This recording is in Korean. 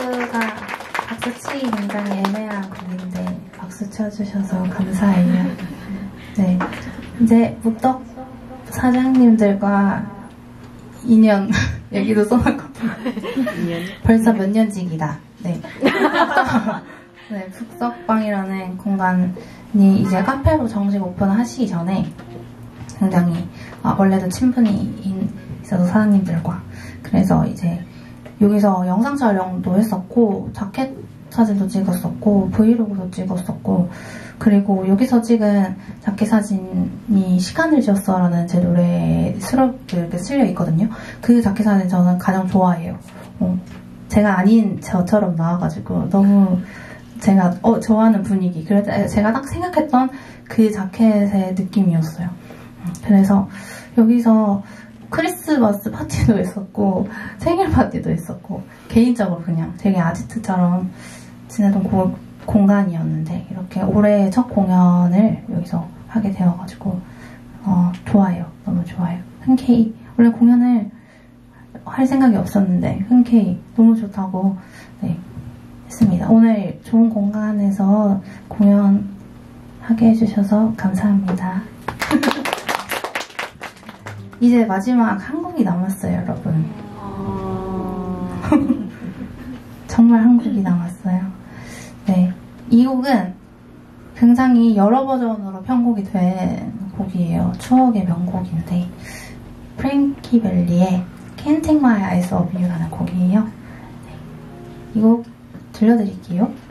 박수 치기 굉장히 애매한 곡인데 박수 쳐주셔서 감사해요. 네, 이제 묵덕 사장님들과 인연 여기도 써놨거든요. 벌써 몇 년지기다. 네. 네, 북석방이라는 공간이 이제 카페로 정식 오픈하시기 전에 굉장히 원래도 친분이 있어서 사장님들과 그래서 이제 여기서 영상 촬영도 했었고 자켓 사진도 찍었었고 브이로그도 찍었었고 그리고 여기서 찍은 자켓 사진이 시간을 지었어라는 제 노래에 이렇게 쓸려 있거든요. 그 자켓 사진 저는 가장 좋아해요. 제가 아닌 저처럼 나와가지고 너무 제가 좋아하는 분위기 그래서 제가 딱 생각했던 그 자켓의 느낌이었어요. 그래서 여기서 크리스마스 파티도 했었고 생일 파티도 했었고 개인적으로 그냥 되게 아지트처럼 지내던 공간이었는데 이렇게 올해 첫 공연을 여기서 하게 되어가지고 좋아요. 너무 좋아요. 흔쾌히 원래 공연을 할 생각이 없었는데 흔쾌히 너무 좋다고 네, 했습니다. 오늘 좋은 공간에서 공연하게 해주셔서 감사합니다. 이제 마지막 한 곡이 남았어요, 여러분. 정말 한 곡이 남았어요. 네, 이 곡은 굉장히 여러 버전으로 편곡이 된 곡이에요. 추억의 명곡인데 프랭키 벨리의 Can't Take My Eyes Off You라는 곡이에요. 네, 이 곡 들려드릴게요.